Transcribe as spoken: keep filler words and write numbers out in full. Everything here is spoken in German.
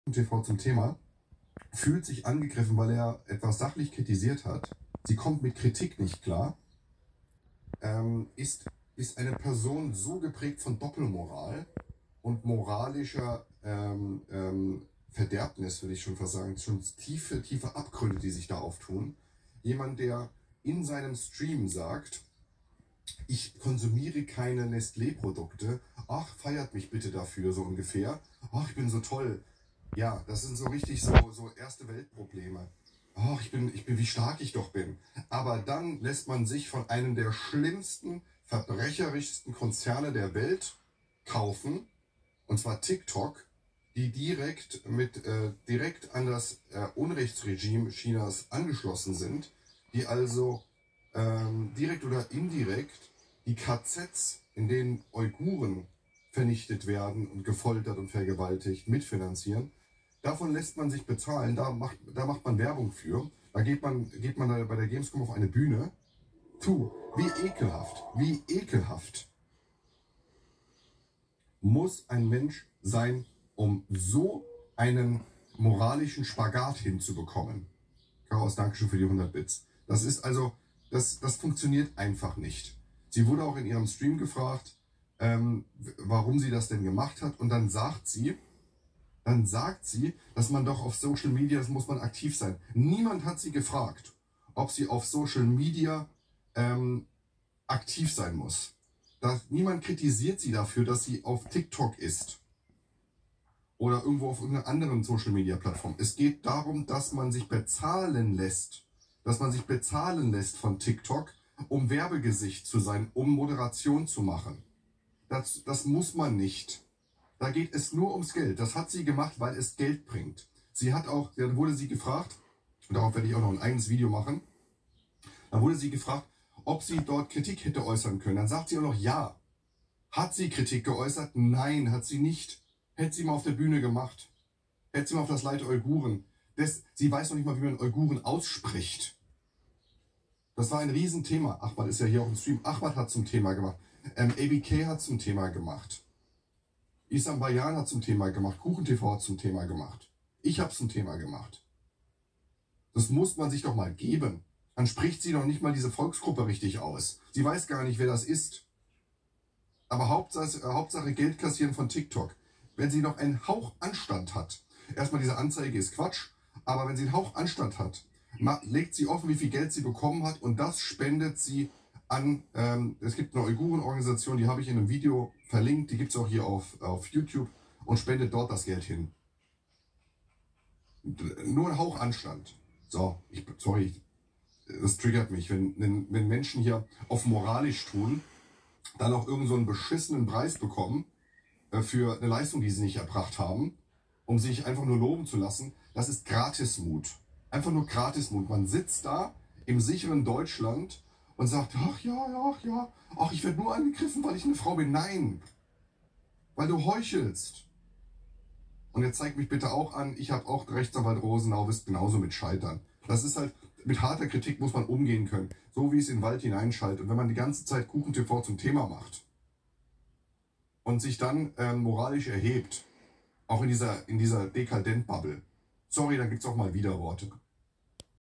T V zum Thema, fühlt sich angegriffen, weil er etwas sachlich kritisiert hat. Sie kommt mit Kritik nicht klar. Ähm, ist, ist eine Person so geprägt von Doppelmoral und moralischer ähm, ähm, Verderbnis, würde ich schon fast sagen, schon tiefe, tiefe Abgründe, die sich da auftun. Jemand, der in seinem Stream sagt, ich konsumiere keine Nestlé-Produkte, ach, feiert mich bitte dafür, so ungefähr. Ach, ich bin so toll. Ja, das sind so richtig so, so erste Weltprobleme. Ach, ich bin, ich bin, wie stark ich doch bin. Aber dann lässt man sich von einem der schlimmsten, verbrecherischsten Konzerne der Welt kaufen, und zwar TikTok, die direkt mit äh, direkt an das äh, Unrechtsregime Chinas angeschlossen sind, die also ähm, direkt oder indirekt die K Zs, in denen Uiguren vernichtet werden und gefoltert und vergewaltigt, mitfinanzieren. Davon lässt man sich bezahlen, da macht, da macht man Werbung für. Da geht man, geht man da bei der Gamescom auf eine Bühne. Tu, wie ekelhaft, wie ekelhaft muss ein Mensch sein, um so einen moralischen Spagat hinzubekommen. Chaos, Dankeschön für die hundert Bits. Das ist also, das, das funktioniert einfach nicht. Sie wurde auch in ihrem Stream gefragt, ähm, warum sie das denn gemacht hat. Und dann sagt sie, dann sagt sie, dass man doch auf Social Media, das muss man aktiv sein. Niemand hat sie gefragt, ob sie auf Social Media ähm, aktiv sein muss. Da, niemand kritisiert sie dafür, dass sie auf TikTok ist. Oder irgendwo auf irgendeiner anderen Social Media Plattform. Es geht darum, dass man sich bezahlen lässt. Dass man sich bezahlen lässt von TikTok, um Werbegesicht zu sein, um Moderation zu machen. Das, das muss man nicht. Da geht es nur ums Geld. Das hat sie gemacht, weil es Geld bringt. Sie hat auch, dann wurde sie gefragt, und darauf werde ich auch noch ein eigenes Video machen, dann wurde sie gefragt, ob sie dort Kritik hätte äußern können. Dann sagt sie auch noch ja. Hat sie Kritik geäußert? Nein, hat sie nicht. Hätte sie mal auf der Bühne gemacht. Hätte sie mal auf das Leid Uiguren. Das, sie weiß noch nicht mal, wie man Uiguren ausspricht. Das war ein Riesenthema. Ahmad ist ja hier auch im Stream. Ahmad hat zum Thema gemacht. Ähm, A B K hat zum Thema gemacht. Isam Bayan hat zum Thema gemacht. Kuchen T V hat zum Thema gemacht. Ich habe zum Thema gemacht. Das muss man sich doch mal geben. Dann spricht sie doch nicht mal diese Volksgruppe richtig aus. Sie weiß gar nicht, wer das ist. Aber Hauptsache, äh, Hauptsache Geld kassieren von TikTok. Wenn sie noch einen Hauch Anstand hat, erstmal diese Anzeige ist Quatsch, aber wenn sie einen Hauch Anstand hat, legt sie offen, wie viel Geld sie bekommen hat, und das spendet sie an, ähm, es gibt eine Uiguren-Organisation, die habe ich in einem Video verlinkt, die gibt es auch hier auf, auf YouTube, und spendet dort das Geld hin. Nur ein Hauch Anstand. So, ich, sorry, das triggert mich, wenn, wenn, wenn Menschen hier auf moralisch tun, dann auch irgend so einen beschissenen Preis bekommen äh, für eine Leistung, die sie nicht erbracht haben, um sich einfach nur loben zu lassen. Das ist Gratismut. Einfach nur Gratismut. Man sitzt da im sicheren Deutschland und sagt, ach ja, ja, ach ja, ach, ich werde nur angegriffen, weil ich eine Frau bin. Nein, weil du heuchelst. Und jetzt zeigt mich bitte auch an, ich habe auch Rechtsanwalt Rosenau, wisst genauso mit Scheitern. Das ist halt, mit harter Kritik muss man umgehen können, so wie es in den Wald hineinschaltet. Und wenn man die ganze Zeit Kuchen T V zum Thema macht und sich dann ähm, moralisch erhebt, auch in dieser, in dieser Dekadent-Bubble, sorry, da gibt es auch mal Widerworte.